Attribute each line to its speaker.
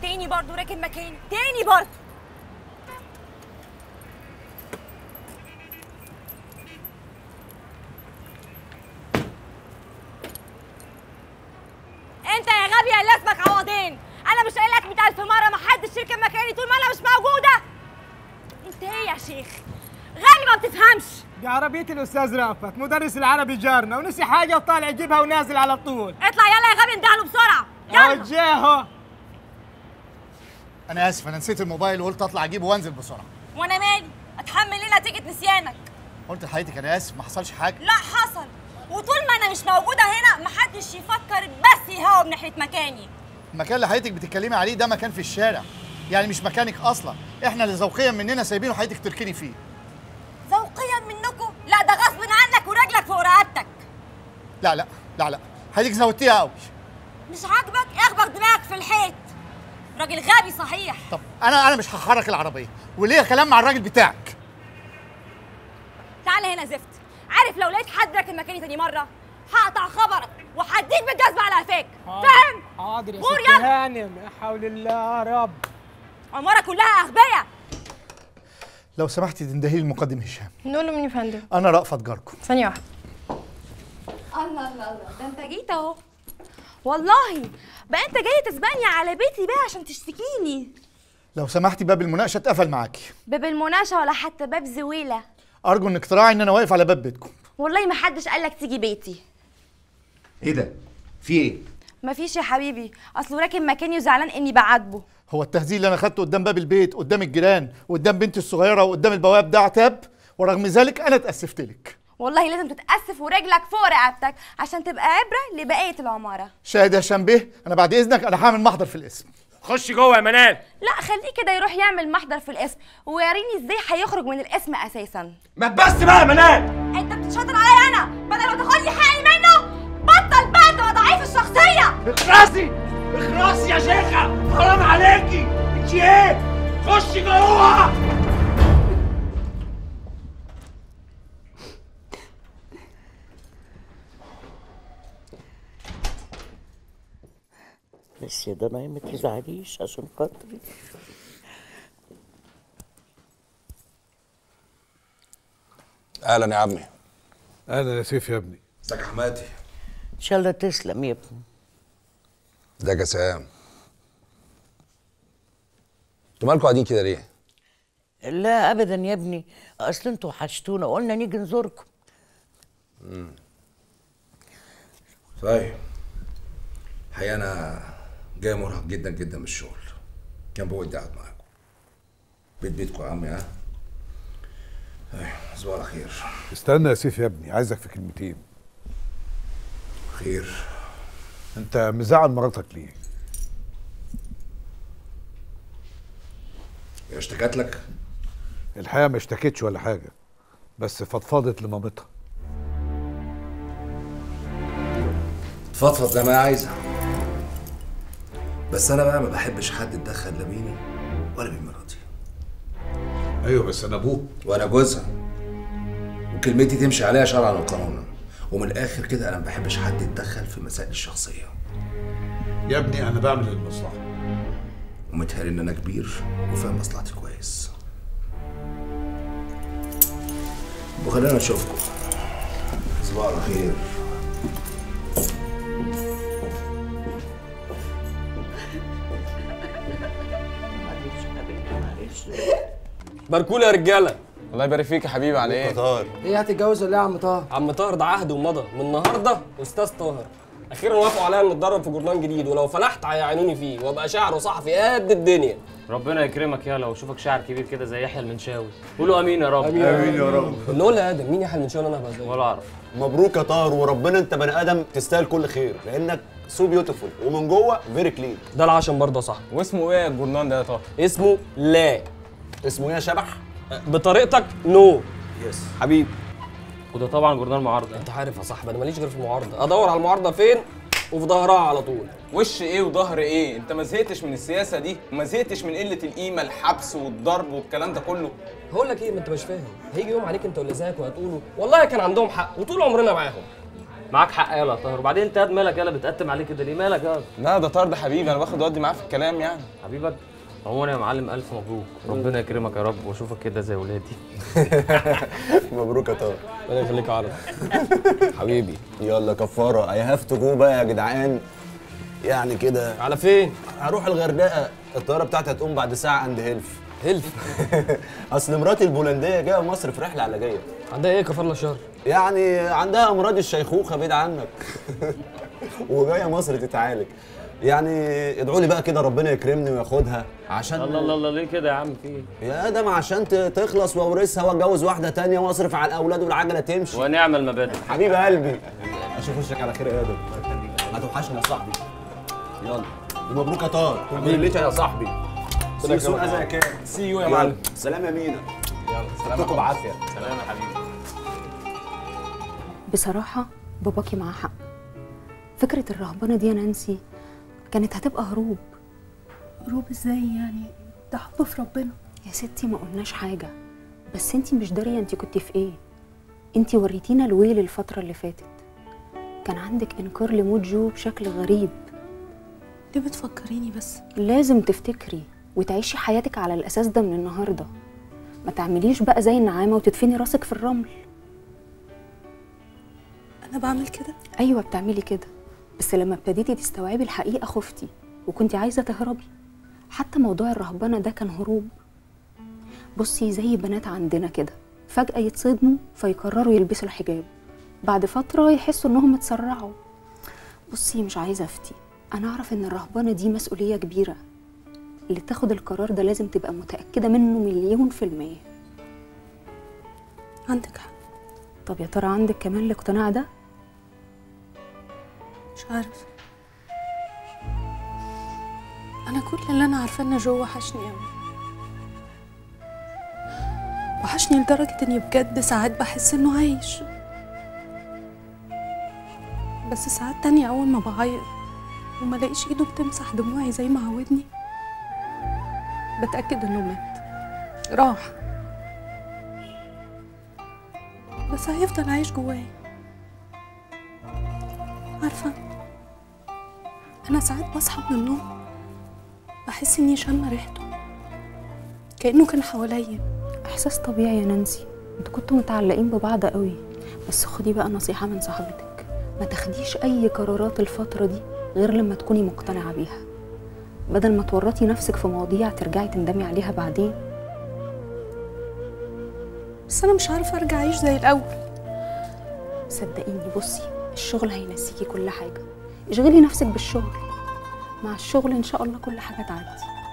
Speaker 1: تاني برضه راكب مكاني تاني برضه. انت يا غبي اللي اسمك عوضين، انا مش قايل لك 100,000 مره ما حدش يركب مكاني طول ما انا مش موجوده. انت ايه يا شيخ؟ غبي ما بتفهمش.
Speaker 2: دي عربية الأستاذ رأفت مدرس العربي جارنا، ونسي حاجة وطالع يجيبها ونازل على طول.
Speaker 1: اطلع يلا يا غبي اندهله بسرعة يلا.
Speaker 2: وجهه.
Speaker 3: أنا آسف، أنا نسيت الموبايل وقلت أطلع أجيبه وأنزل بسرعة.
Speaker 1: وانا مالي؟ اتحمل ليه نتيجة نسيانك؟
Speaker 3: قلت لحضرتك أنا آسف، ما حصلش حاجة.
Speaker 1: لا حصل، وطول ما انا مش موجودة هنا محدش يفكر بس يهاوب ناحية مكاني.
Speaker 3: المكان اللي حضرتك بتتكلمي عليه ده مكان في الشارع، يعني مش مكانك أصلا، إحنا اللي ذوقيا مننا سايبينه حضرتك تركني فيه.
Speaker 1: ذوقيا منكم؟ لا ده غصب عنك ورجلك فوق رقبتك.
Speaker 3: لا لا لا لا، حضرتك زودتيها قوي.
Speaker 1: مش عاجبك؟ اخبط دماغك في الحيط. راجل غبي صحيح.
Speaker 3: طب أنا مش هحرك العربية، وليا كلام مع الراجل بتاعك.
Speaker 1: تعال هنا زفت، عارف لو لقيت حد راكب مكاني تاني مرة هقطع خبرك وهديك بالجزمة على قفاك، فاهم؟
Speaker 2: حاضر يا
Speaker 1: غور
Speaker 2: ست
Speaker 1: يلا.
Speaker 2: هانم، يا حول الله يا رب.
Speaker 1: عمارة كلها أغبياء.
Speaker 3: لو سمحتي تندهي لي المقدم هشام.
Speaker 4: نقول له مين يا فندم؟
Speaker 3: أنا رأفت جاركم.
Speaker 4: ثانية واحدة.
Speaker 1: الله الله الله، ده انت جيت اهو. والله بقى انت جاي تسبقني على بيتي بقى عشان تشتكيني.
Speaker 3: لو سمحتي باب المناقشة اتقفل معاكي.
Speaker 1: باب المناقشة ولا حتى باب زويلة.
Speaker 3: أرجو إنك تراعي إن أنا واقف على باب بيتكم.
Speaker 1: والله ما حدش قالك تيجي بيتي.
Speaker 5: ايه ده؟ في ايه؟
Speaker 1: مفيش يا حبيبي، اصله راكب مكاني وزعلان اني بعاتبه.
Speaker 3: هو التهزيل اللي أنا خدته قدام باب البيت قدام الجيران وقدام بنتي الصغيرة وقدام البواب ده عتاب، ورغم ذلك أنا اتأسفت لك.
Speaker 1: والله لازم تتأسف ورجلك فوق رقبتك عشان تبقى عبرة لبقية العمارة.
Speaker 3: شاهد يا هشام بيه، أنا بعد إذنك أنا هعمل محضر في الاسم.
Speaker 6: خش جوه يا منال.
Speaker 1: لا خليه كده يروح يعمل محضر في الاسم ويوريني ازاي هيخرج من الاسم اساسا.
Speaker 6: ما تبس بقى يا منال.
Speaker 1: انت بتشاطر عليا انا بدل ما تاخد لي حقي منه. بطل بقى تبقى ضعيف الشخصية.
Speaker 6: اخرسي اخرسي يا شيخة، حرام عليكي. انت ايه؟ خشي جوه.
Speaker 7: بس يا ضنايا ما تزعليش عشان خاطري.
Speaker 8: اهلا يا عمي.
Speaker 9: اهلا يا سيف يا ابني.
Speaker 8: ازيك يا حماتي؟
Speaker 7: ان شاء الله تسلم يا ابني.
Speaker 8: ازيك يا سام؟ انتوا مالكوا قاعدين كده ليه؟
Speaker 7: لا ابدا يا ابني، اصل انتوا وحشتونا وقلنا نيجي نزوركم.
Speaker 8: طيب الحقيقه انا جاي مرهق جدا جدا من الشغل، كان بودي اقعد معاكم. بيتكم يا عمي. ها؟ طيب تصبحوا على خير.
Speaker 9: استنى يا سيف يا ابني، عايزك في كلمتين.
Speaker 8: خير.
Speaker 9: انت مزعل مراتك ليه؟
Speaker 8: هي اشتكت لك؟
Speaker 9: الحقيقه ما اشتكتش ولا حاجه، بس فضفضت لمامتها.
Speaker 8: تفضفض زي ما هي عايزه، بس انا بقى ما بحبش حد يتدخل لا بيني ولا بين مراتي.
Speaker 9: ايوه بس انا ابوه
Speaker 8: وانا جوزها، وكلمتي تمشي عليها شرعا وقانونا، ومن الاخر كده انا ما بحبش حد يتدخل في مسائل الشخصيه.
Speaker 9: يا ابني انا بعمل المصلحه،
Speaker 8: ومتهيألي ان انا كبير وفاهم مصلحتي كويس. وخلينا نشوفكم. تصبحوا على خير.
Speaker 6: باركولة يا رجاله.
Speaker 10: الله يبارك فيك يا حبيبي. على ايه؟
Speaker 3: طاهر.
Speaker 11: ايه هتتجوز ولا ايه يا عم طاهر؟
Speaker 6: عم طاهر ده عهد ومضى، من النهارده استاذ طاهر. اخيرا وافقوا عليا اني اتدرب في جورنال جديد، ولو فلحت هيعينوني فيه وابقى شاعر وصحفي قد الدنيا.
Speaker 12: ربنا يكرمك يا لو اشوفك شاعر كبير كده زي يحيى المنشاوي. قولوا امين يا رب.
Speaker 11: امين
Speaker 3: يا رب.
Speaker 6: نقول يا ادم مين يحيى المنشاوي اللي انا هبقى زيه؟
Speaker 12: ولا اعرف.
Speaker 5: مبروك يا طاهر، وربنا انت بني ادم تستاهل كل خير، لانك سو بيوتيفول ومن جوه فيري كلين.
Speaker 6: ده العشم برضه يا صاحبي.
Speaker 10: واسمه ايه الجورنال ده يا طاهر؟
Speaker 6: اسمه لا.
Speaker 5: اسمه ايه يا شبح؟
Speaker 6: بطريقتك نو.
Speaker 5: يس
Speaker 6: حبيبي.
Speaker 12: وده طبعا جورنال معارضه.
Speaker 6: انت عارف يا صاحبي انا ماليش غير في المعارضه، ادور على المعارضه فين وفي ظهرها على طول.
Speaker 10: وش ايه وظهر ايه؟ انت ما زهقتش من السياسه دي؟ وما زهقتش من قله القيمه، الحبس والضرب والكلام ده كله؟
Speaker 6: هقول لك ايه، ما انت مش فاهم. هيجي يوم عليك انت واللي زيك وهتقولوا والله كان عندهم حق وطول عمرنا معاهم.
Speaker 12: معاك حق يالا يا طاهر، وبعدين انت ياد مالك يالا بتقتم عليه كده ليه؟ مالك يالا؟
Speaker 10: لا ده طاهر ده حبيبي، انا باخد ودي معاه في الكلام يعني.
Speaker 12: حبيبك؟ عموما يا معلم الف مبروك، ربنا يكرمك يا رب واشوفك كده زي ولادي.
Speaker 5: مبروك يا طارق.
Speaker 6: ربنا يخليك يا عرب. حبيبي.
Speaker 5: يلا كفاره، اي هاف تو جو بقى يا جدعان. يعني كده
Speaker 6: على فين؟
Speaker 5: هروح الغردقه، الطياره بتاعتي هتقوم بعد ساعه عند هيلف.
Speaker 6: هيلف؟
Speaker 5: اصل مراتي البولنديه جايه مصر في رحله علاجيه.
Speaker 6: عندها ايه كفر الله الشر؟
Speaker 5: يعني عندها امراض الشيخوخه بعيد عنك. وجايه مصر تتعالج. يعني ادعوا لي بقى كده ربنا يكرمني وياخدها عشان
Speaker 12: الله الله الله ليه كده يا عم في ايه؟
Speaker 5: يا ادم عشان تخلص واورثها واتجوز واحده تانية واصرف على الاولاد والعجله تمشي.
Speaker 12: ونعم المبادئ.
Speaker 5: حبيب قلبي اشوف وشك على خير يا ادم. هتوحشني يا صاحبي. يلا ومبروك يا طارق. كونجريتيشن يا صاحبي. سي سو از يا كام.
Speaker 10: سي يو يا معلم.
Speaker 5: سلام يا مينا.
Speaker 10: يلا سلام
Speaker 5: اشوفكم بعافيه.
Speaker 10: سلام يا حبيبي.
Speaker 4: بصراحة باباكي معاه حق. فكرة الرهبنة دي يا نانسي كانت هتبقى هروب.
Speaker 11: هروب ازاي يعني؟ ده حب في ربنا.
Speaker 4: يا ستي ما قلناش حاجة، بس انتي مش دارية انتي كنتي في ايه. انتي وريتينا الويل الفترة اللي فاتت، كان عندك انكار لموت جو بشكل غريب.
Speaker 11: ليه بتفكريني بس؟
Speaker 4: لازم تفتكري وتعيشي حياتك على الأساس ده من النهاردة. ما تعمليش بقى زي النعامة وتدفني راسك في الرمل.
Speaker 11: أنا بعمل كده؟
Speaker 4: أيوة بتعملي كده، بس لما ابتديتي تستوعبي الحقيقة خفتي وكنتي عايزة تهربي. حتى موضوع الرهبنة ده كان هروب. بصي زي بنات عندنا كده، فجأة يتصدموا فيقرروا يلبسوا الحجاب، بعد فترة يحسوا انهم اتسرعوا. بصي مش عايزة افتي، انا اعرف ان الرهبنة دي مسؤولية كبيرة، اللي تاخد القرار ده لازم تبقى متأكدة منه 1,000,000%.
Speaker 11: عندك حق.
Speaker 4: طب يا ترى عندك كمان الاقتناع ده؟
Speaker 11: مش عارف. انا كل اللي انا عارفاه ان جو وحشني قوي، وحشني لدرجة اني بجد ساعات بحس انه عايش، بس ساعات تانية اول ما بعيط وما لاقيش ايده بتمسح دموعي زي ما عودني بتأكد انه مات، راح، بس هيفضل عايش جواي. عارفة انا ساعات بصحى من النوم بحس اني شامة ريحته كأنه كان حواليا.
Speaker 4: احساس طبيعي يا نانسي، انتوا كنتوا متعلقين ببعض قوي، بس خدي بقى نصيحة من صاحبتك، ما تاخديش اي قرارات الفترة دي غير لما تكوني مقتنعة بيها، بدل ما تورطي نفسك في مواضيع ترجعي تندمي عليها بعدين.
Speaker 11: بس انا مش عارفة ارجع اعيش زي الاول.
Speaker 4: صدقيني بصي الشغل هينسيكي كل حاجة، اشغلي نفسك بالشغل، مع الشغل ان شاء الله كل حاجة تعدي.